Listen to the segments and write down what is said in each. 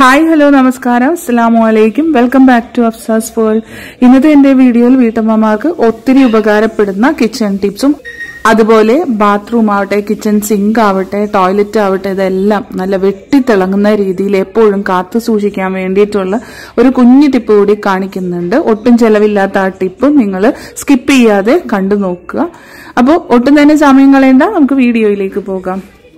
Hi hello നമസ്കാരം അസ്സലാമുഅലൈക്കും welcome back to Afsa's world. ഇന്നത്തെ എന്റെ വീഡിയോയിൽ വീട്ടമ്മമാർക്ക് ഒത്തിരി ഉപകാരപ്പെടുന്ന കിച്ചൺ ടിപ്സും അതുപോലെ ബാത്റൂം ആവട്ടെ, കിച്ചൺ സിങ്ക് ആവട്ടെ, ടോയ്ലറ്റ് ആവട്ടെ, ഇതെല്ലാം നല്ല വെട്ടിത്തിളങ്ങുന്ന രീതിയിൽ എപ്പോഴും കാത്തു സൂക്ഷിക്കാൻ വേണ്ടിയിട്ടുള്ള ഒരു കുഞ്ഞു ടിപ്പ് കൂടി കാണിക്കുന്നുണ്ട്. ഒട്ടും ചെലവില്ലാത്ത ആ ടിപ്പ് നിങ്ങൾ സ്കിപ്പ് ചെയ്യാതെ കണ്ടു നോക്കുക. അപ്പോൾ ഒട്ടും തന്നെ സമയം കളയണ്ട, നമുക്ക് വീഡിയോയിലേക്ക് പോകാം.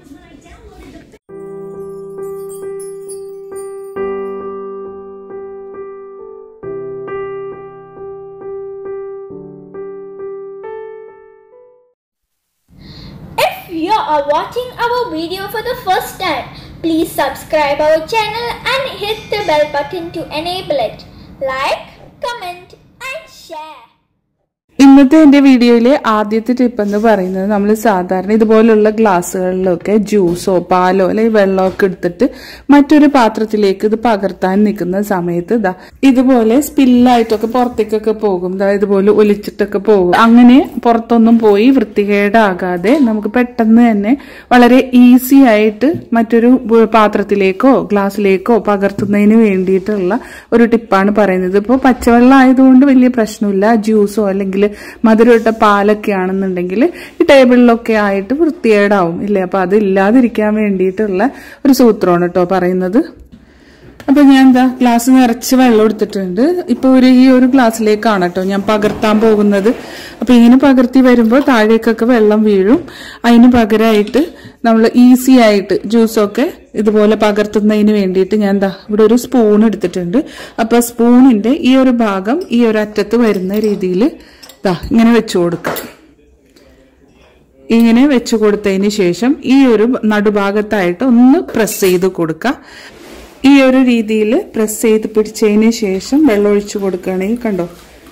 If you are watching our video for the first time, please subscribe our channel and hit the bell button to enable it. Like, comment and share. ഇന്നത്തെ എന്റെ വീഡിയോയിലെ ആദ്യത്തെ ടിപ്പ് എന്ന് പറയുന്നത്, നമ്മൾ സാധാരണ ഇതുപോലുള്ള ഗ്ലാസ്സുകളിലൊക്കെ ജ്യൂസോ പാലോ അല്ലെങ്കിൽ വെള്ളമൊക്കെ എടുത്തിട്ട് മറ്റൊരു പാത്രത്തിലേക്ക് ഇത് പകർത്താൻ നിൽക്കുന്ന സമയത്ത് ഇതുപോലെ സ്പില്ലായിട്ടൊക്കെ പുറത്തേക്കൊക്കെ പോകും. ഇതുപോലെ ഒലിച്ചിട്ടൊക്കെ പോകും. അങ്ങനെ പുറത്തൊന്നും പോയി വൃത്തികേടാകാതെ നമുക്ക് പെട്ടെന്ന് തന്നെ വളരെ ഈസി ആയിട്ട് മറ്റൊരു പാത്രത്തിലേക്കോ ഗ്ലാസ്സിലേക്കോ പകർത്തുന്നതിന് വേണ്ടിയിട്ടുള്ള ഒരു ടിപ്പാണ് പറയുന്നത്. ഇപ്പോൾ പച്ചവെള്ളം ആയതുകൊണ്ട് വലിയ പ്രശ്നമില്ല. ജ്യൂസോ അല്ലെങ്കിൽ മധുരമിട്ട പാലൊക്കെ ആണെന്നുണ്ടെങ്കിൽ ഈ ടേബിളിലൊക്കെ ആയിട്ട് വൃത്തികേടാവും ഇല്ലേ. അപ്പൊ അത് ഇല്ലാതിരിക്കാൻ വേണ്ടിയിട്ടുള്ള ഒരു സൂത്രമാണ് കേട്ടോ പറയുന്നത്. അപ്പൊ ഞാൻ ഗ്ലാസ് നിറച്ച് വെള്ളം എടുത്തിട്ടുണ്ട്. ഇപ്പൊ ഈ ഒരു ഗ്ലാസ്സിലേക്കാണ് കേട്ടോ ഞാൻ പകർത്താൻ പോകുന്നത്. അപ്പൊ ഇങ്ങനെ പകർത്തി വരുമ്പോൾ താഴേക്കൊക്കെ വെള്ളം വീഴും. അതിന് പകരമായിട്ട് നമ്മൾ ഈസി ആയിട്ട് ജ്യൂസൊക്കെ ഇതുപോലെ പകർത്തുന്നതിന് വേണ്ടിയിട്ട് ഞാൻ ഇവിടെ ഒരു സ്പൂൺ എടുത്തിട്ടുണ്ട്. അപ്പൊ സ്പൂണിന്റെ ഈ ഒരു ഭാഗം ഈ ഒരു അറ്റത്ത് വരുന്ന രീതിയിൽ ഇങ്ങനെ വെച്ചു കൊടുക്കാം. ഇങ്ങനെ വെച്ചു കൊടുത്തതിന് ശേഷം ഈ ഒരു നടുഭാഗത്തായിട്ട് ഒന്ന് പ്രസ് ചെയ്ത് കൊടുക്കാം. ഈ ഒരു രീതിയിൽ പ്രസ് ചെയ്ത് പിടിച്ചതിന് ശേഷം വെള്ളം ഒഴിച്ചു കൊടുക്കുകയാണെങ്കിൽ കണ്ടോ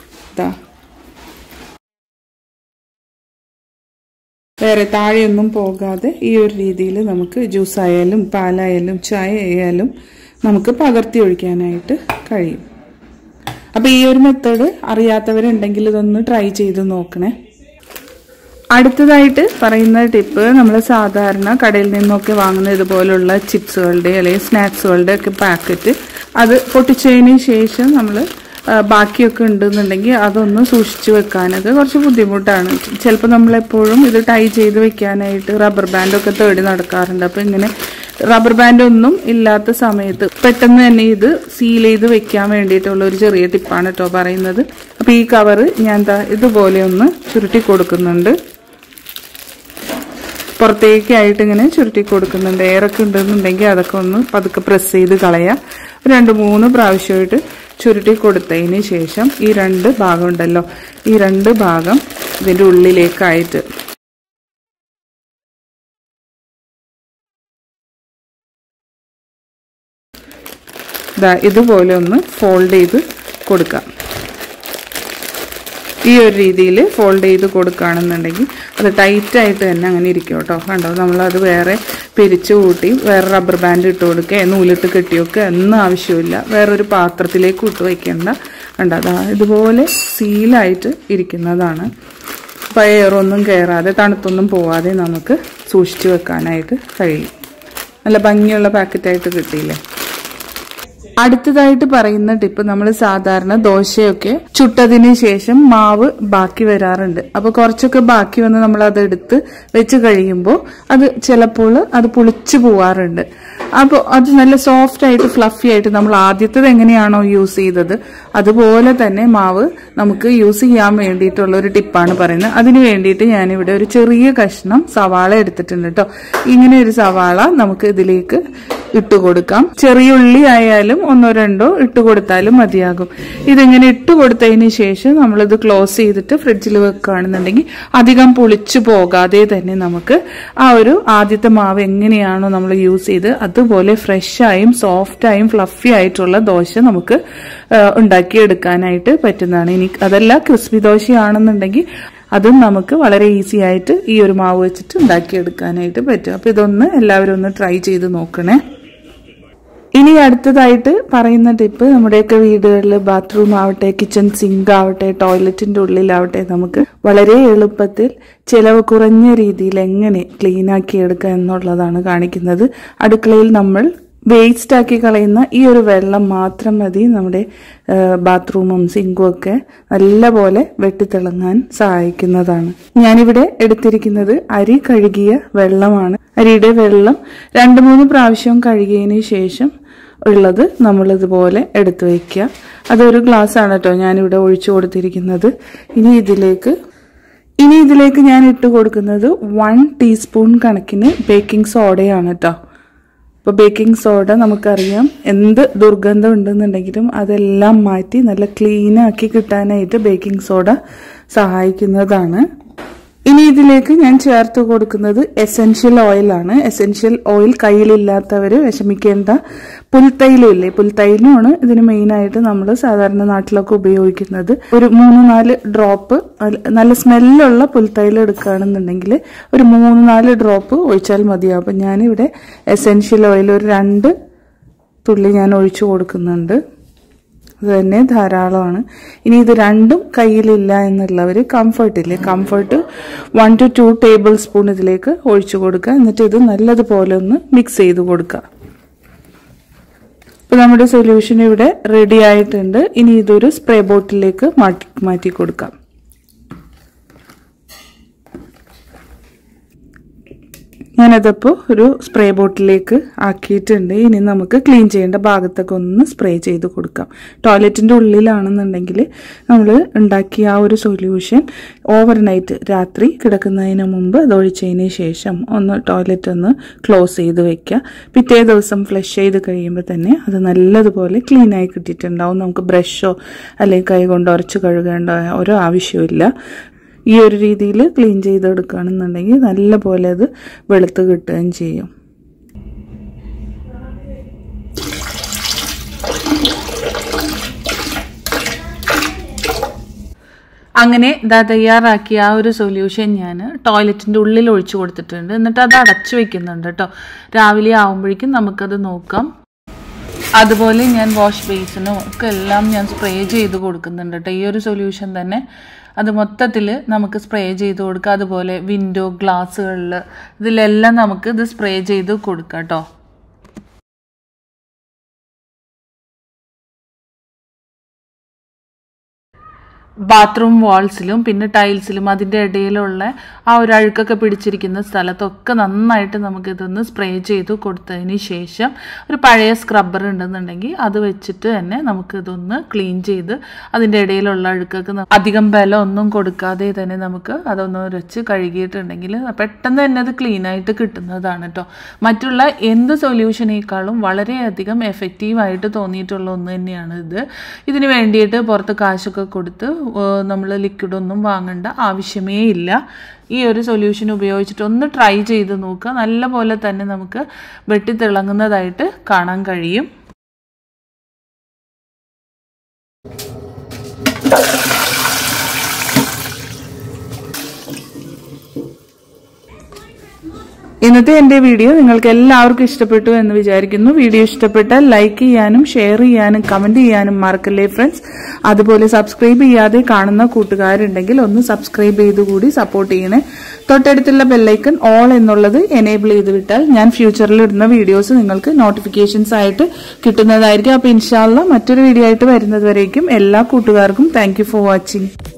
വേറെ താഴെയൊന്നും പോകാതെ ഈ ഒരു രീതിയിൽ നമുക്ക് ജ്യൂസ് ആയാലും പാലായാലും ചായ ആയാലും നമുക്ക് പകർത്തി ഒഴിക്കാനായിട്ട് കഴിയും. അപ്പൊ ഈ ഒരു മെത്തേഡ് അറിയാത്തവരുണ്ടെങ്കിൽ ഇതൊന്ന് ട്രൈ ചെയ്ത് നോക്കണേ. അടുത്തതായിട്ട് പറയുന്ന ടിപ്പ്, നമ്മൾ സാധാരണ കടയിൽ നിന്നൊക്കെ വാങ്ങുന്ന ഇതുപോലുള്ള ചിപ്സുകളുടെ അല്ലെങ്കിൽ സ്നാക്സുകളുടെ ഒക്കെ പാക്കറ്റ് അത് പൊട്ടിച്ചതിന് ശേഷം നമ്മൾ ബാക്കിയൊക്കെ ഉണ്ടെന്നുണ്ടെങ്കിൽ അതൊന്ന് സൂക്ഷിച്ചു വെക്കാനൊക്കെ കുറച്ച് ബുദ്ധിമുട്ടാണ്. ചിലപ്പോൾ നമ്മളെപ്പോഴും ഇത് ടൈ ചെയ്ത് വെക്കാനായിട്ട് റബ്ബർ ബാൻഡൊക്കെ തേടി നടക്കാറുണ്ട്. അപ്പൊ ഇങ്ങനെ റബ്ബർ ബാൻഡ് ഒന്നും ഇല്ലാത്ത സമയത്ത് പെട്ടെന്ന് തന്നെ ഇത് സീൽ ചെയ്ത് വെക്കാൻ വേണ്ടിയിട്ടുള്ള ഒരു ചെറിയ ടിപ്പാണ് കേട്ടോ പറയുന്നത്. അപ്പൊ ഈ കവറ് ഞാൻ ഇതുപോലെ ഒന്ന് ചുരുട്ടി കൊടുക്കുന്നുണ്ട്. പുറത്തേക്കായിട്ട് ഇങ്ങനെ ചുരുട്ടി കൊടുക്കുന്നുണ്ട്. എയറൊക്കെ ഉണ്ടെന്നുണ്ടെങ്കിൽ അതൊക്കെ ഒന്ന് പതുക്കെ പ്രസ് ചെയ്ത് കളയാം. 2-3 പ്രാവശ്യമായിട്ട് ചുരുട്ടി കൊടുത്തതിന് ശേഷം ഈ 2 ഭാഗം ഉണ്ടല്ലോ, ഈ 2 ഭാഗം ഇതിന്റെ ഉള്ളിലേക്കായിട്ട് ഇതുപോലെ ഒന്ന് ഫോൾഡ് ചെയ്ത് കൊടുക്കാം. ഈ ഒരു രീതിയിൽ ഫോൾഡ് ചെയ്ത് കൊടുക്കുകയാണെന്നുണ്ടെങ്കിൽ അത് ടൈറ്റായിട്ട് തന്നെ അങ്ങനെ ഇരിക്കും കേട്ടോ. കണ്ടോ, നമ്മളത് വേറെ പിരിച്ചു കൂട്ടി വേറെ റബ്ബർ ബാൻഡ് ഇട്ട് കൊടുക്കുക, നൂലിട്ട് കെട്ടിയൊക്കെ ഒന്നും ആവശ്യമില്ല. വേറൊരു പാത്രത്തിലേക്ക് ഇട്ട് വയ്ക്കേണ്ട. കണ്ടോ, ഇതുപോലെ സീലായിട്ട് ഇരിക്കുന്നതാണ്. അപ്പോൾ എയറൊന്നും കയറാതെ തണുത്തൊന്നും പോവാതെ നമുക്ക് സൂക്ഷിച്ചു വെക്കാനായിട്ട് കഴിയും. നല്ല ഭംഗിയുള്ള പാക്കറ്റായിട്ട് കിട്ടിയില്ലേ. അടുത്തതായിട്ട് പറയുന്ന ടിപ്പ്, നമ്മൾ സാധാരണ ദോശയൊക്കെ ചുട്ടതിന് ശേഷം മാവ് ബാക്കി വരാറുണ്ട്. അപ്പൊ കുറച്ചൊക്കെ ബാക്കി വന്ന് നമ്മൾ അതെടുത്ത് വെച്ച് കഴിയുമ്പോൾ അത് ചിലപ്പോൾ അത് പുളിച്ചു പോവാറുണ്ട്. അപ്പോൾ അത് നല്ല സോഫ്റ്റ് ആയിട്ട് ഫ്ലഫി ആയിട്ട് നമ്മൾ ആദ്യത്തേത് എങ്ങനെയാണോ യൂസ് ചെയ്തത് അതുപോലെ തന്നെ മാവ് നമുക്ക് യൂസ് ചെയ്യാൻ വേണ്ടിയിട്ടുള്ള ഒരു ടിപ്പാണ് പറയുന്നത്. അതിന് വേണ്ടിയിട്ട് ഞാനിവിടെ ഒരു ചെറിയ കഷ്ണം സവാള എടുത്തിട്ടുണ്ട് കേട്ടോ. ഇങ്ങനെ ഒരു സവാള നമുക്ക് ഇതിലേക്ക് ഇട്ട് കൊടുക്കാം. ചെറിയ ഉള്ളി ആയാലും 1-2 ഇട്ട് കൊടുത്താലും മതിയാകും. ഇതിങ്ങനെ ഇട്ട് കൊടുത്തതിന് ശേഷം നമ്മളിത് ക്ലോസ് ചെയ്തിട്ട് ഫ്രിഡ്ജിൽ വെക്കുകയാണെന്നുണ്ടെങ്കിൽ അധികം പുളിച്ചു പോകാതെ തന്നെ നമുക്ക് ആ ഒരു ആദ്യത്തെ മാവ് എങ്ങനെയാണോ നമ്മൾ യൂസ് ചെയ്ത് അതുപോലെ ഫ്രഷായും സോഫ്റ്റായും ഫ്ലഫി ആയിട്ടുള്ള ദോശ നമുക്ക് ഉണ്ടാക്കിയെടുക്കാനായിട്ട് പറ്റുന്നതാണ്. ഇനി അതല്ല ക്രിസ്പി ദോശയാണെന്നുണ്ടെങ്കിൽ അതും നമുക്ക് വളരെ ഈസി ആയിട്ട് ഈ ഒരു മാവ് വെച്ചിട്ട് ഉണ്ടാക്കിയെടുക്കാനായിട്ട് പറ്റും. അപ്പൊ ഇതൊന്ന് എല്ലാവരും ഒന്ന് ട്രൈ ചെയ്ത് നോക്കണേ. ഇനി അടുത്തതായിട്ട് പറയുന്ന ടിപ്പ്, നമ്മുടെയൊക്കെ വീടുകളിൽ ബാത്റൂം ആവട്ടെ, കിച്ചൺ സിങ്ക് ആവട്ടെ, ടോയ്ലറ്റിന്റെ ഉള്ളിലാവട്ടെ നമുക്ക് വളരെ എളുപ്പത്തിൽ ചിലവ് കുറഞ്ഞ രീതിയിൽ എങ്ങനെ ക്ലീൻ ആക്കി എടുക്കുക എന്നുള്ളതാണ് കാണിക്കുന്നത്. അടുക്കളയിൽ നമ്മൾ വേസ്റ്റ് ആക്കി കളയുന്ന ഈ ഒരു വെള്ളം മാത്രം മതി നമ്മുടെ ബാത്റൂമും സിങ്കും ഒക്കെ നല്ലപോലെ വെട്ടിത്തിളങ്ങാൻ സഹായിക്കുന്നതാണ്. ഞാനിവിടെ എടുത്തിരിക്കുന്നത് അരി കഴുകിയ വെള്ളമാണ്. അരിയുടെ വെള്ളം 2-3 പ്രാവശ്യം കഴുകിയതിന് ശേഷം ഉള്ളത് നമ്മളിതുപോലെ എടുത്തു വയ്ക്കുക. അതൊരു ഗ്ലാസ് ആണ് കേട്ടോ ഞാനിവിടെ ഒഴിച്ചു കൊടുത്തിരിക്കുന്നത്. ഇനി ഇതിലേക്ക് ഞാൻ ഇട്ട് കൊടുക്കുന്നത് 1 ടീസ്പൂൺ കണക്കിന് ബേക്കിംഗ് സോഡയാണ് കേട്ടോ. അപ്പോൾ ബേക്കിംഗ് സോഡ നമുക്കറിയാം എന്ത് ദുർഗന്ധം ഉണ്ടെന്നുണ്ടെങ്കിലും അതെല്ലാം മാറ്റി നല്ല ക്ലീൻ ആക്കി കിട്ടാനായിട്ട് ബേക്കിംഗ് സോഡ സഹായിക്കുന്നതാണ്. ഇനി ഇതിലേക്ക് ഞാൻ ചേർത്ത് കൊടുക്കുന്നത് എസെൻഷ്യൽ ഓയിലാണ്. എസെൻഷ്യൽ ഓയിൽ കയ്യിലില്ലാത്തവർ വിഷമിക്കേണ്ട. പുൽത്തൈലമില്ലേ, പുൽത്തൈലമാണ് ഇതിന് മെയിനായിട്ട് നമ്മൾ സാധാരണ നാട്ടിലൊക്കെ ഉപയോഗിക്കുന്നത്. ഒരു 3-4 ഡ്രോപ്പ് നല്ല സ്മെല്ലുള്ള പുൽത്തൈലം എടുക്കുകയാണെന്നുണ്ടെങ്കിൽ ഒരു 3-4 ഡ്രോപ്പ് ഒഴിച്ചാൽ മതിയാവും. അപ്പം ഞാനിവിടെ എസെൻഷ്യൽ ഓയിൽ ഒരു 2 തുള്ളി ഞാൻ ഒഴിച്ചു കൊടുക്കുന്നുണ്ട്. അത് തന്നെ ധാരാളമാണ്. ഇനി ഇത് രണ്ടും കയ്യിലില്ല എന്നുള്ളവർ കംഫർട്ടില്ലേ, കംഫർട്ട് 1 to 2 ടേബിൾ സ്പൂൺ ഇതിലേക്ക് ഒഴിച്ചു കൊടുക്കുക. എന്നിട്ട് ഇത് നല്ലതുപോലെ ഒന്ന് മിക്സ് ചെയ്ത് കൊടുക്കുക. ഇപ്പൊ നമ്മുടെ സൊല്യൂഷൻ ഇവിടെ റെഡി ആയിട്ടുണ്ട്. ഇനി ഇതൊരു സ്പ്രേ ബോട്ടിലേക്ക് മാറ്റി കൊടുക്കാം. ഞാനതപ്പോൾ ഒരു സ്പ്രേ ബോട്ടിലേക്ക് ആക്കിയിട്ടുണ്ട്. ഇനി നമുക്ക് ക്ലീൻ ചെയ്യേണ്ട ഭാഗത്തൊക്കെ ഒന്ന് സ്പ്രേ ചെയ്ത് കൊടുക്കാം. ടോയ്ലറ്റിൻ്റെ ഉള്ളിലാണെന്നുണ്ടെങ്കിൽ നമ്മൾ ഉണ്ടാക്കിയ ആ ഒരു സൊല്യൂഷൻ ഓവർനൈറ്റ് രാത്രി കിടക്കുന്നതിന് മുമ്പ് അത് ഒഴിച്ചതിന് ശേഷം ഒന്ന് ടോയ്ലറ്റ് ഒന്ന് ക്ലോസ് ചെയ്ത് വെക്കുക. പിറ്റേ ദിവസം ഫ്ലഷ് ചെയ്ത് കഴിയുമ്പോൾ തന്നെ അത് നല്ലതുപോലെ ക്ലീനായി കിട്ടിയിട്ടുണ്ടാവും. നമുക്ക് ബ്രഷോ അല്ലെങ്കിൽ കൈ കൊണ്ട് ഉരച്ച് കഴുകേണ്ട ഓരോ ആവശ്യമില്ല. ഈ ഒരു രീതിയിൽ ക്ലീൻ ചെയ്തെടുക്കുകയാണെന്നുണ്ടെങ്കിൽ നല്ലപോലെ അത് വെളുത്ത് കിട്ടുകയും ചെയ്യും. അങ്ങനെ തയ്യാറാക്കിയ ആ ഒരു സൊല്യൂഷൻ ഞാൻ ടോയ്ലറ്റിൻ്റെ ഉള്ളിൽ ഒഴിച്ചു കൊടുത്തിട്ടുണ്ട്. എന്നിട്ട് അത് അടച്ചു വെക്കുന്നുണ്ട് കേട്ടോ. രാവിലെ ആകുമ്പോഴേക്കും നമുക്കത് നോക്കാം. അതുപോലെ ഞാൻ വാഷ് ബേസിനും ഒക്കെ എല്ലാം ഞാൻ സ്പ്രേ ചെയ്ത് കൊടുക്കുന്നുണ്ട് കേട്ടോ. ഈ ഒരു സൊല്യൂഷൻ തന്നെ അത് മൊത്തത്തിൽ നമുക്ക് സ്പ്രേ ചെയ്ത് കൊടുക്കുക. അതുപോലെ വിൻഡോ ഗ്ലാസ്സുകളിൽ ഇതിലെല്ലാം നമുക്ക് ഇത് സ്പ്രേ ചെയ്ത് കൊടുക്കാം കേട്ടോ. ബാത്റൂം വാൾസിലും പിന്നെ ടൈൽസിലും അതിൻ്റെ ഇടയിലുള്ള ആ ഒരു അഴുക്കൊക്കെ പിടിച്ചിരിക്കുന്ന സ്ഥലത്തൊക്കെ നന്നായിട്ട് നമുക്കിതൊന്ന് സ്പ്രേ ചെയ്ത് കൊടുത്തതിന് ശേഷം ഒരു പഴയ സ്ക്രബ്ബർ ഉണ്ടെന്നുണ്ടെങ്കിൽ അത് വെച്ചിട്ട് തന്നെ നമുക്കിതൊന്ന് ക്ലീൻ ചെയ്ത് അതിൻ്റെ ഇടയിലുള്ള അഴുക്കൊക്കെ അധികം ബലം ഒന്നും കൊടുക്കാതെ തന്നെ നമുക്ക് അതൊന്ന് ഉരച്ച് കഴുകിയിട്ടുണ്ടെങ്കിൽ പെട്ടെന്ന് തന്നെ അത് ക്ലീനായിട്ട് കിട്ടുന്നതാണ് കേട്ടോ. മറ്റുള്ള എന്ത് സൊല്യൂഷനേക്കാളും വളരെയധികം എഫക്റ്റീവായിട്ട് തോന്നിയിട്ടുള്ള ഒന്ന് തന്നെയാണ് ഇത്. ഇതിന് വേണ്ടിയിട്ട് പുറത്ത് കാശൊക്കെ കൊടുത്ത് നമ്മൾ ലിക്വിഡൊന്നും വാങ്ങേണ്ട ആവശ്യമേ ഇല്ല. ഈ ഒരു സൊല്യൂഷൻ ഉപയോഗിച്ചിട്ട് ഒന്ന് ട്രൈ ചെയ്ത് നോക്കുക. നല്ല പോലെ തന്നെ നമുക്ക് വെട്ടിത്തിളങ്ങുന്നതായിട്ട് കാണാൻ കഴിയും. ഇന്നത്തെ എൻ്റെ വീഡിയോ നിങ്ങൾക്ക് എല്ലാവർക്കും ഇഷ്ടപ്പെട്ടു എന്ന് വിചാരിക്കുന്നു. വീഡിയോ ഇഷ്ടപ്പെട്ടാൽ ലൈക്ക് ചെയ്യാനും ഷെയർ ചെയ്യാനും കമന്റ് ചെയ്യാനും മറക്കല്ലേ ഫ്രണ്ട്സ്. അതുപോലെ സബ്സ്ക്രൈബ് ചെയ്യാതെ കാണുന്ന കൂട്ടുകാരുണ്ടെങ്കിൽ ഒന്ന് സബ്സ്ക്രൈബ് ചെയ്തുകൂടി സപ്പോർട്ട് ചെയ്യണേ. തൊട്ടടുത്തുള്ള ബെല്ലൈക്കൺ ഓൾ എന്നുള്ളത് എനേബിൾ ചെയ്ത് വിട്ടാൽ ഞാൻ ഫ്യൂച്ചറിൽ ഇടുന്ന വീഡിയോസ് നിങ്ങൾക്ക് നോട്ടിഫിക്കേഷൻസ് ആയിട്ട് കിട്ടുന്നതായിരിക്കും. അപ്പോൾ ഇൻഷാ അല്ലാഹ് മറ്റൊരു വീഡിയോ ആയിട്ട് വരുന്നത് വരേക്കും എല്ലാ കൂട്ടുകാർക്കും താങ്ക് യു ഫോർ വാച്ചിങ്.